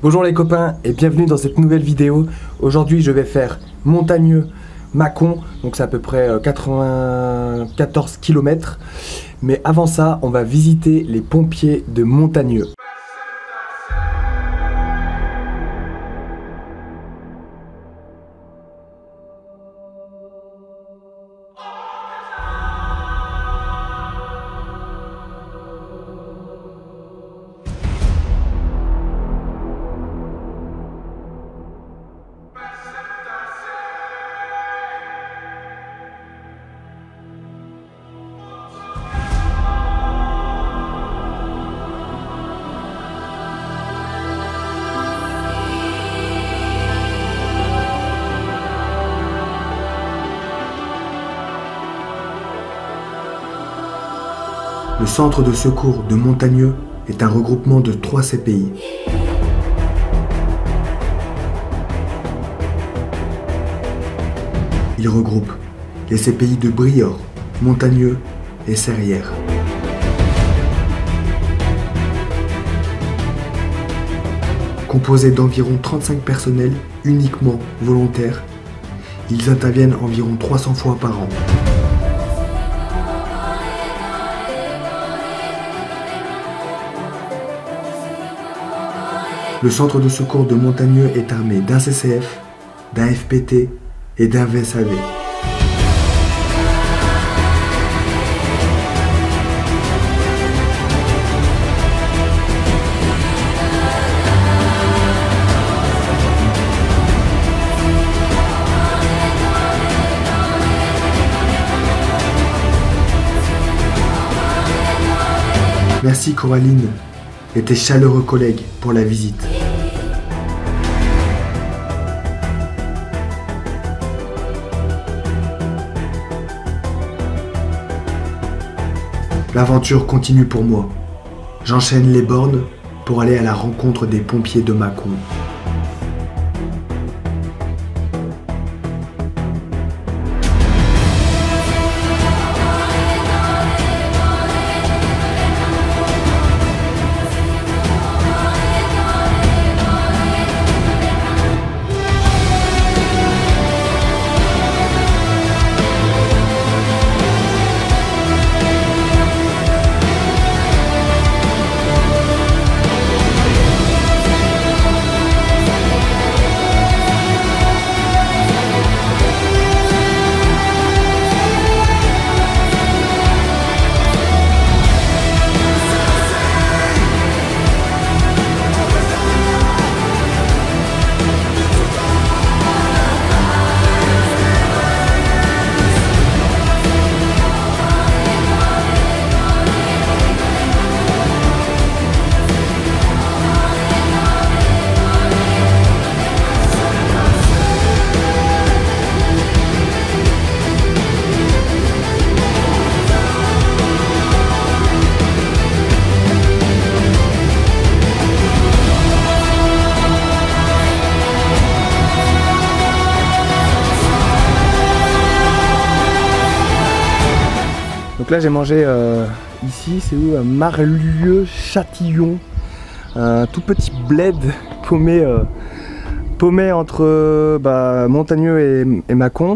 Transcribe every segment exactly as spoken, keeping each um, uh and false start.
Bonjour les copains et bienvenue dans cette nouvelle vidéo. Aujourd'hui je vais faire Montagneux-Mâcon, donc c'est à peu près quatre-vingt-quatorze kilomètres. Mais avant ça, on va visiter les pompiers de Montagneux. Le centre de secours de Montagneux est un regroupement de trois C P I. Il regroupe les C P I de Briord, Montagneux et Serrières. Composés d'environ trente-cinq personnels uniquement volontaires, ils interviennent environ trois cents fois par an. Le centre de secours de Montagneux est armé d'un C C F, d'un F P T et d'un V S A V. Merci Coraline et tes chaleureux collègues pour la visite. L'aventure continue pour moi. J'enchaîne les bornes pour aller à la rencontre des pompiers de Mâcon. Donc là j'ai mangé euh, ici, c'est où? Marlieu-Châtillon, un tout petit bled paumé, euh, paumé entre euh, bah, Montagneux et, et Mâcon.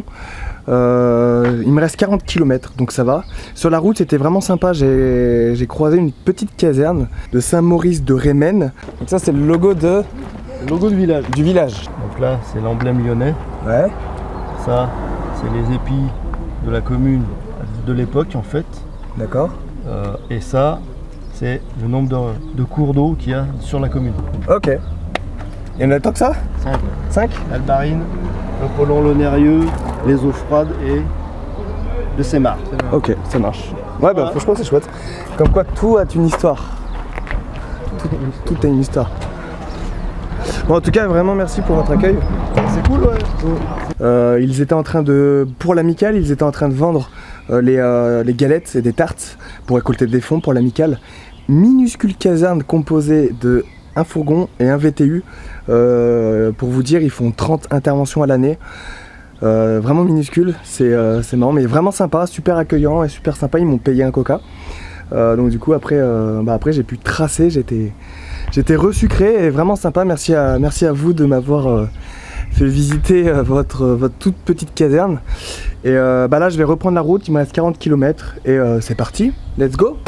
Euh, il me reste quarante kilomètres, donc ça va. Sur la route c'était vraiment sympa, j'ai croisé une petite caserne de Saint-Maurice de Rémen. Donc ça c'est le logo de... Le logo du village. Du village. Donc là c'est l'emblème lyonnais. Ouais. Ça c'est les épis de la commune de l'époque en fait. D'accord. Euh, et ça, c'est le nombre de, de cours d'eau qu'il y a sur la commune. Ok. Il y en a tant que ça? cinq. cinq. Albarine, le Polon, le Nérieux, les eaux froides et le Sémar. Ok, ça marche. Ouais, bah franchement c'est chouette. Comme quoi tout a une histoire. Tout, tout a une histoire. Bon, en tout cas, vraiment merci pour votre accueil. C'est cool, ouais. Euh, ils étaient en train de, pour l'amicale, ils étaient en train de vendre euh, les, euh, les galettes et des tartes pour récolter des fonds pour l'amicale. Minuscule caserne composée de un fourgon et un V T U. Euh, pour vous dire, ils font trente interventions à l'année. Euh, vraiment minuscule, c'est euh, marrant, mais vraiment sympa, super accueillant et super sympa. Ils m'ont payé un coca. Euh, donc du coup après, euh, bah après j'ai pu tracer, j'étais J'étais resucré et vraiment sympa. Merci à, merci à vous de m'avoir euh, fait visiter euh, votre, votre toute petite caserne. Et euh, bah là je vais reprendre la route, il me reste quarante kilomètres et euh, c'est parti, let's go!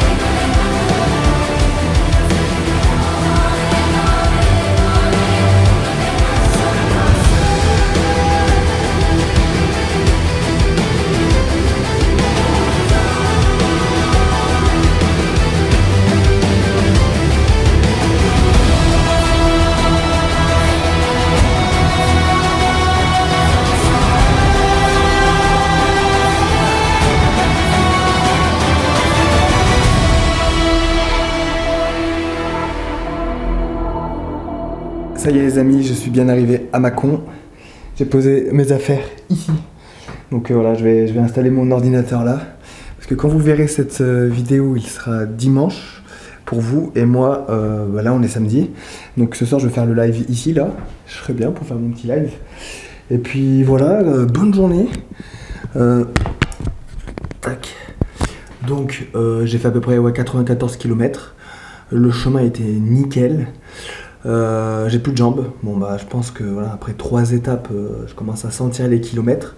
Ça y est les amis, je suis bien arrivé à Mâcon. J'ai posé mes affaires ici. Donc euh, voilà, je vais, je vais installer mon ordinateur là. Parce que quand vous verrez cette euh, vidéo, il sera dimanche pour vous. Et moi, euh, bah là on est samedi. Donc ce soir je vais faire le live ici là. Je serai bien pour faire mon petit live. Et puis voilà, euh, bonne journée. Euh, tac. Donc euh, j'ai fait à peu près ouais, quatre-vingt-quatorze kilomètres. Le chemin était nickel. Euh, j'ai plus de jambes. Bon bah je pense que voilà, après trois étapes, euh, je commence à sentir les kilomètres.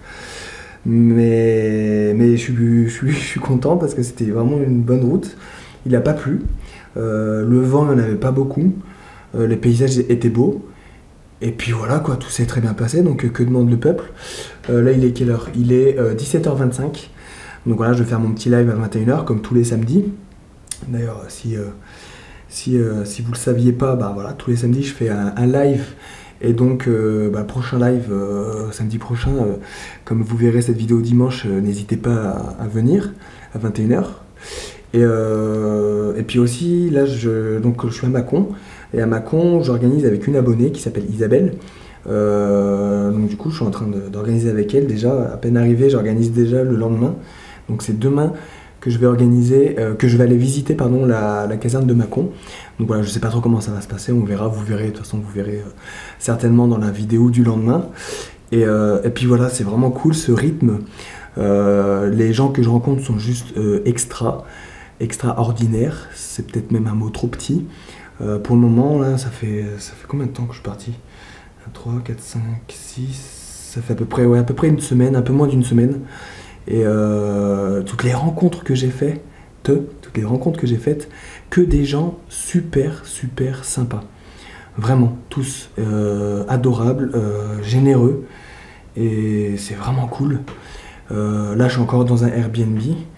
Mais, mais je, suis, je, suis, je suis content parce que c'était vraiment une bonne route. Il n'a pas plu. Euh, le vent, il n'y en avait pas beaucoup. Euh, les paysages étaient beaux. Et puis voilà quoi, tout s'est très bien passé. Donc que demande le peuple? euh, Là il est quelle heure? Il est euh, dix-sept heures vingt-cinq. Donc voilà, je vais faire mon petit live à vingt et une heures comme tous les samedis. D'ailleurs si... Euh, Si, euh, si vous ne le saviez pas, bah voilà, tous les samedis je fais un, un live. Et donc, euh, bah, prochain live, euh, samedi prochain, euh, comme vous verrez cette vidéo dimanche, euh, n'hésitez pas à, à venir à vingt et une heures. Et, euh, et puis aussi, là, je, donc, je suis à Mâcon. Et à Mâcon, j'organise avec une abonnée qui s'appelle Isabelle. Euh, donc du coup, je suis en train d'organiser avec elle. Déjà, à peine arrivé, j'organise déjà le lendemain. Donc c'est demain que je vais organiser, euh, que je vais aller visiter pardon, la, la caserne de Mâcon. Donc voilà, je sais pas trop comment ça va se passer, on verra, vous verrez, de toute façon vous verrez euh, certainement dans la vidéo du lendemain. Et, euh, et puis voilà, c'est vraiment cool ce rythme. Euh, les gens que je rencontre sont juste euh, extra, extraordinaires, c'est peut-être même un mot trop petit. Euh, pour le moment, là, ça fait, ça fait combien de temps que je suis parti? trois, quatre, cinq, six, ça fait à peu près, ouais, à peu près une semaine, un peu moins d'une semaine. Et euh, toutes les rencontres que j'ai faites, toutes les rencontres que j'ai faites, que des gens super, super sympas. Vraiment, tous euh, adorables, euh, généreux. Et c'est vraiment cool. Euh, là, je suis encore dans un Airbnb.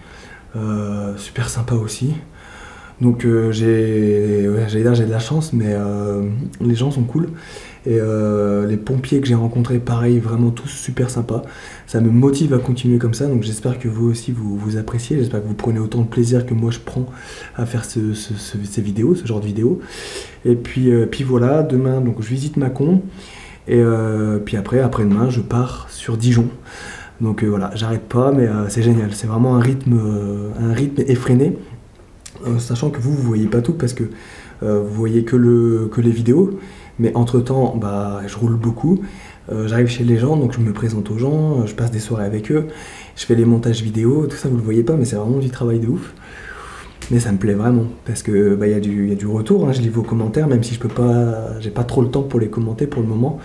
Euh, super sympa aussi. Donc euh, j'ai ouais, j'allais dire j'ai de la chance, mais euh, les gens sont cool. Et euh, les pompiers que j'ai rencontrés, pareil, vraiment tous super sympas. Ça me motive à continuer comme ça, donc j'espère que vous aussi vous, vous appréciez. J'espère que vous prenez autant de plaisir que moi je prends à faire ce, ce, ce, ces vidéos, ce genre de vidéos. Et puis, euh, puis voilà, demain donc je visite Mâcon. Et euh, puis après, après-demain, je pars sur Dijon. Donc euh, voilà, j'arrête pas, mais euh, c'est génial. C'est vraiment un rythme, euh, un rythme effréné. Euh, sachant que vous, vous voyez pas tout parce que euh, vous voyez que, le, que les vidéos. Mais entre temps, bah, je roule beaucoup, euh, j'arrive chez les gens, donc je me présente aux gens, je passe des soirées avec eux, je fais les montages vidéo, tout ça vous le voyez pas, mais c'est vraiment du travail de ouf. Mais ça me plaît vraiment, parce que bah, y a du, y a du retour, hein, je lis vos commentaires, même si je peux pas, j'ai pas trop le temps pour les commenter pour le moment.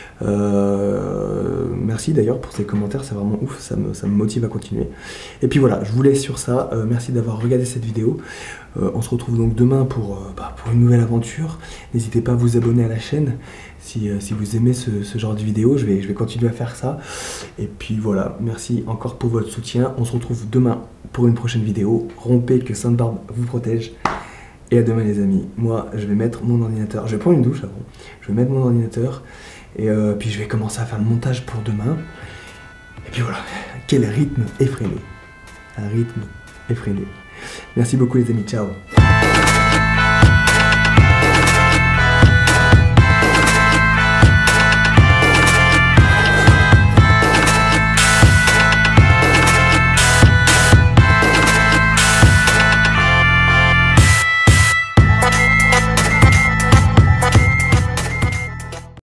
Euh, merci d'ailleurs pour ces commentaires, c'est vraiment ouf, ça me, ça me motive à continuer. Et puis voilà, je vous laisse sur ça, euh, merci d'avoir regardé cette vidéo. Euh, on se retrouve donc demain pour, euh, bah, pour une nouvelle aventure. N'hésitez pas à vous abonner à la chaîne si, euh, si vous aimez ce, ce genre de vidéo, je vais, je vais continuer à faire ça. Et puis voilà, merci encore pour votre soutien, on se retrouve demain pour une prochaine vidéo. Rompez, que Sainte-Barbe vous protège. Et à demain les amis, moi je vais mettre mon ordinateur, je vais prendre une douche avant, je vais mettre mon ordinateur. Et euh, puis je vais commencer à faire le montage pour demain. Et puis voilà, quel rythme effréné. Un rythme effréné. Merci beaucoup les amis, ciao.